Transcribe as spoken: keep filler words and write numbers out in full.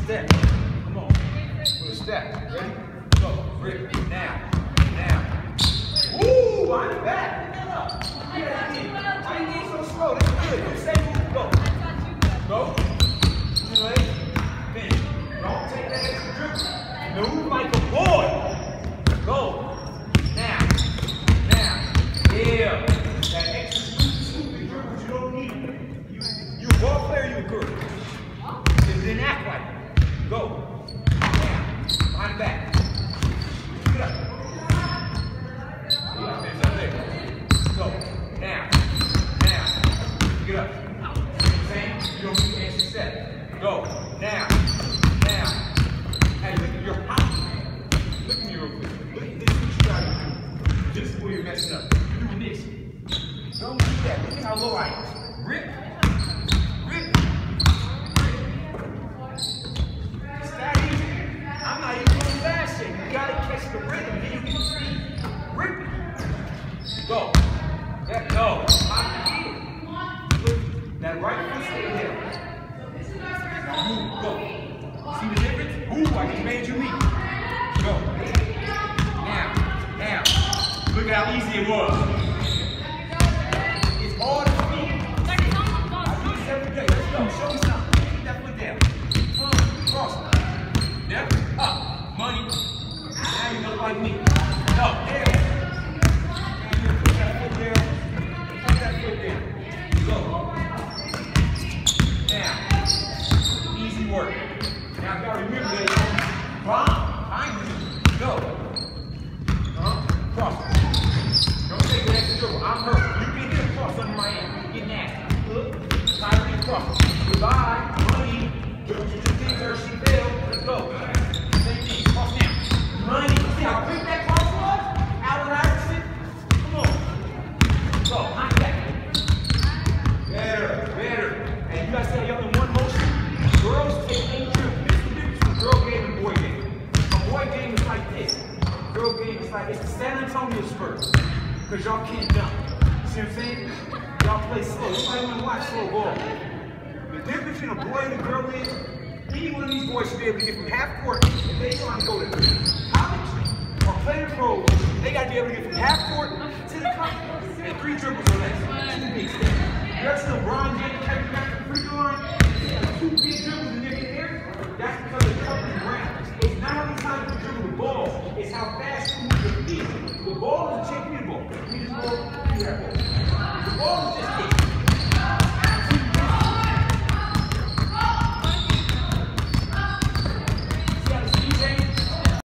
step. Come on. With a step. Ready? Go. Rip. Now. Now. Woo! Wind it back. Pick that up. Yeah, yeah. Why you getting so slow? That's good. Good same move. Go. Go. Two legs. Finish. Don't take that extra dribble. Move like a boy. Go. Now. Now. Yeah. That extra stupid dribbles you don't need. You, you a ball player, you a girl. Just didn't act like it. Go. Now. Behind the back. Get up. Finish up there. Go. Now. Now. Get up. Same. You don't need an extra step. Go. Now. Now. Hey, look at your pocket. Look at me real quick. Look at this. What you trying to do. This is where you're messing up. You're doing this. Don't do that. Look at how low I am. Rip. Rip. It's that easy. I'm not even going fast yet. You gotta catch the rhythm. Then you get the speed. Rip. Go. That, no. Look. That right foot stay there. Move. Go. See the difference? Ooh, I just made you weak. Go. Now. Now. Look at how easy it was. It's all the feet. I do this every day. Let's go. Show me something. Keep that foot down. Come cross. Never. Up. Money. Now you look like me. No. There. Put that foot down. Put that foot down. Go. Now. Easy work. Now you gotta remember that. Bomb. Behind you. Go. Huh? Cross. Don't take the extra dribble. I'm hurt. You can get a cross under my hand. Get nasty. Look. Tyree cross. Goodbye. Money. Dribble to the thing where she failed. Let's go. Same thing. Cross now. Money. See how quick that cross was? Allen Iverson. Come on. Go. Knock that. Better. Better. And you guys say y'all in one motion. Girls take eight dribbles. This is the difference between girl game and boy game. A boy game is like this. Girl game is like, it's the San Antonio Spurs. Because y'all can't dunk. See what I'm saying? Y'all play slow. Nobody want to watch slow ball. The difference between a boy and a girl is, any one of these boys should be able to get from half court if they trying to go to college or play the pros. They got to be able to get from half court to the college and three dribbles or less. Two big steps. You ever see LeBron James catching back the free throw line? Two big dribbles and they're in there. That's because the cover is ground. It's not how many times you dribble the ball, it's how fast you move your feet. The ball is a champion ball. You just go, you have ball. The ball is just